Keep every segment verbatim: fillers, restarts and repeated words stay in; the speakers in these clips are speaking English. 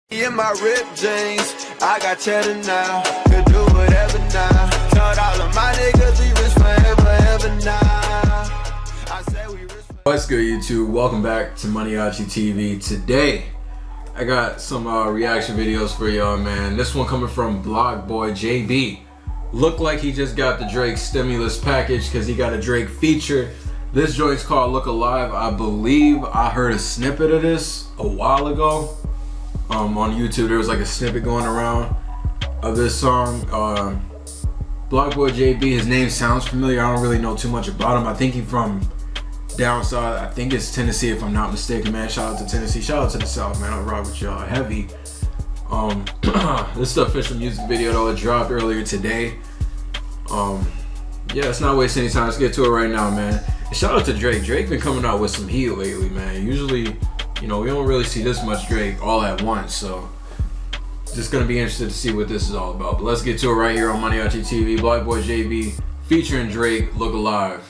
In my ripped jeans, I got cheddar now. Could do whatever now. Told all of my niggas we rich forever, ever now. I say we rich forever. What's good, YouTube? Welcome back to Mariachi T V. Today, I got some uh, reaction videos for y'all, man. This one coming from BlockBoy J B. Looked like he just got the Drake stimulus package because he got a Drake feature. This joint's called Look Alive. I believe I heard a snippet of this a while ago. Um, on YouTube, there was like a snippet going around of this song. Uh, BlockBoy J B, his name sounds familiar. I don't really know too much about him. I think he's from down south. I think it's Tennessee, if I'm not mistaken, man. Shout out to Tennessee. Shout out to the South, man. I'll rock with y'all heavy. Um, this is the official music video, though. It dropped earlier today. Um, yeah, let's not waste any time. Let's get to it right now, man. And shout out to Drake. Drake been coming out with some heat lately, man. Usually, you know, we don't really see this much Drake all at once, so just gonna be interested to see what this is all about. But let's get to it right here on Mariachi T V. BlockBoy J B featuring Drake, Look Alive.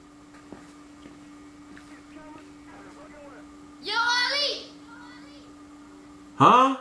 Yo, Ali! Huh?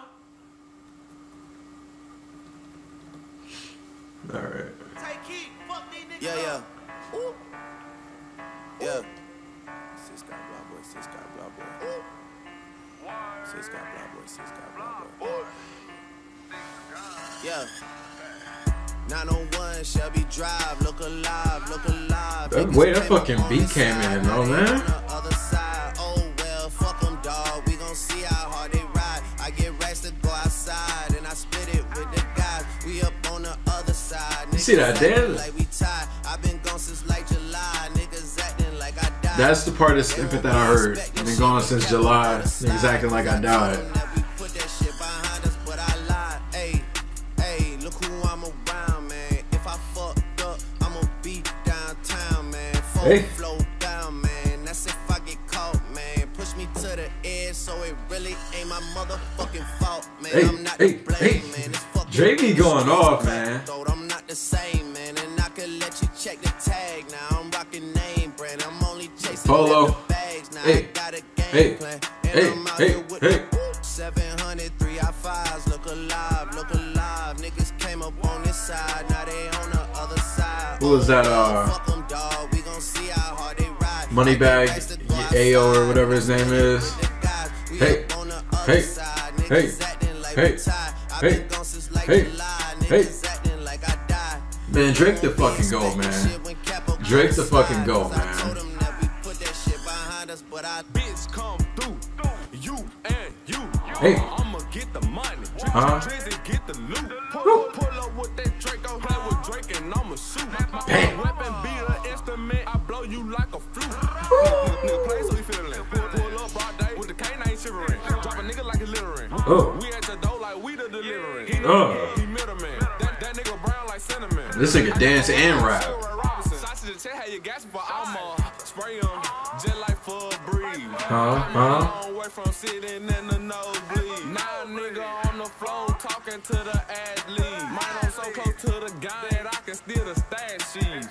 Alright. Yeah, yeah. Ooh. Yeah. Sis got BlockBoy, sis got BlockBoy. Sis got BlockBoy, sis got BlockBoy. Yeah. nine oh one Shelby Drive, look alive, look alive. That, wait, that fucking beat came in, though, man. Other side, oh well, fuck them, dog. We gon' see how hard they ride. I get racks to go outside and I split it with the guys. We up on the other side. You see that dance? Like we tied. I've been gone since like July. Niggas acting like I died. That's the part of the snippet that I heard. I've been gone since July. Niggas acting like I died. Hey. Flow down, man. That's if I get caught, man. Push me to the edge, so it really ain't my motherfucking fault, man. Hey, I'm not hey, to blame, hey. man. It's fucking Drake be going off, man. I'm not the same, man. And I can let you check the tag now. I'm rocking name brand. I'm only chasing Polo. bags now. Hey. I got a game Hey. plan. Hey. And I'm out Hey. here with Hey. the seven hundred, three I fives. Look alive, look alive. Niggas came up on this side. Now they on the other side. Who was that, uh, Fuck 'em, dog. We gon' see how hard they ride. Moneybag A O or whatever his name is. Hey, hey, hey, hey, hey, hey, hey. Man, Drake the fucking go, man. Drake the fucking go, man. Bitch come through, you and you. Hey. I'ma get the money. Huh? Get the loot. Pull, pull up with that Draco, play with Drake and I'ma shoot. Bang. Weapon be an instrument, I blow you like a flute. Nigga play so he feelin'. Pull up all day with the canine shivering. Drop a nigga like he's littering. Oh. We at the door like we the delivering. He Oh. he middleman. That, that nigga brown like cinnamon. This nigga dance and rap. Sausage and check how you gas for I'ma spray him just like for a breeze. Huh? Huh? Long way from sitting in the nosebleed. Now nigga on the floor talking to the athlete. Mine on so close to the guy that I can steal the stash sheets.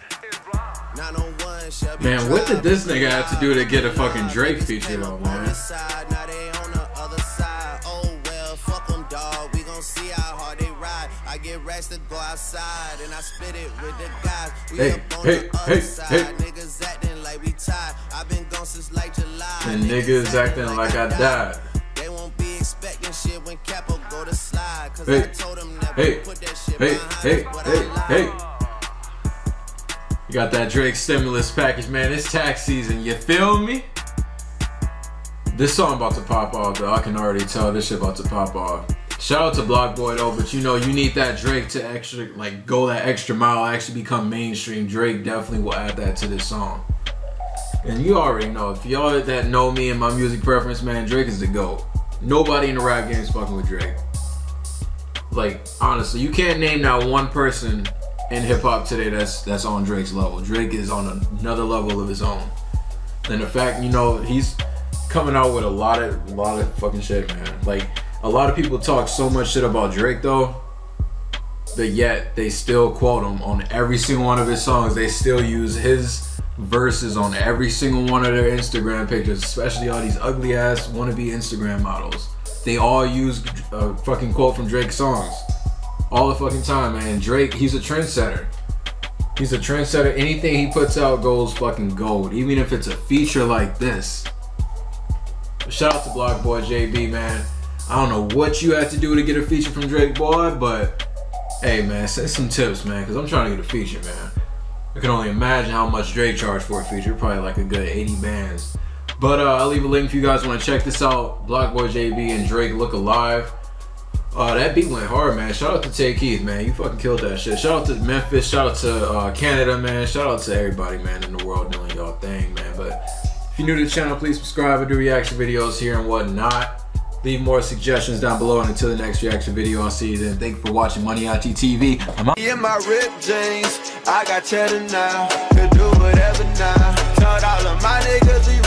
Man, what did this nigga have to do to get a fucking Drake feature though, man? Now they on the other side. Oh well, fuck them, dog. We gon' see how hard they ride. I get racks to go outside and I split it with the guys. We Hey, up on hey, the hey, other side. hey. Niggas acting like we tied. I've been gone since like July. And niggas acting like I died. They won't be expecting shit when Capo go to slide. Cause Hey, I told them never hey, put that shit hey, behind hey, us, but hey, I lied. hey. You got that Drake stimulus package, man. It's tax season, you feel me? This song about to pop off, though. I can already tell this shit about to pop off. Shout out to BlockBoy, though, but you know, you need that Drake to extra, like, go that extra mile, actually become mainstream. Drake definitely will add that to this song. And you already know, if y'all that know me and my music preference, man, Drake is the GOAT. Nobody in the rap game is fucking with Drake. Like, honestly, you can't name that one person in hip-hop today that's that's on Drake's level. Drake is on another level of his own. And the fact, you know, he's coming out with a lot of a lot of fucking shit, man. Like, a lot of people talk so much shit about Drake though, but yet they still quote him on every single one of his songs. They still use his verses on every single one of their Instagram pictures, especially all these ugly ass wannabe Instagram models. they all use a fucking quote from Drake's songs all the fucking time, man. Drake, he's a trendsetter. He's a trendsetter. Anything he puts out goes fucking gold, even if it's a feature like this. Shout out to BlockBoy J B, man. I don't know what you had to do to get a feature from Drake, boy, but hey, man, send some tips, man, because I'm trying to get a feature, man. I can only imagine how much Drake charged for a feature, probably like a good eighty bands. But uh, I'll leave a link if you guys want to check this out. BlockBoy J B and Drake Look Alive. Uh, that beat went hard, man. Shout out to Tay Keith, man. You fucking killed that shit. Shout out to Memphis. Shout out to uh, Canada, man. Shout out to everybody, man, in the world doing y'all thing, man. But if you're new to the channel, please subscribe. I do reaction videos here and whatnot. Leave more suggestions down below, and until the next reaction video, I'll see you then. Thank you for watching Money I G T V. I'm out. In my ripped jeans, I got cheddar now. Could do whatever now. Told all of my niggas we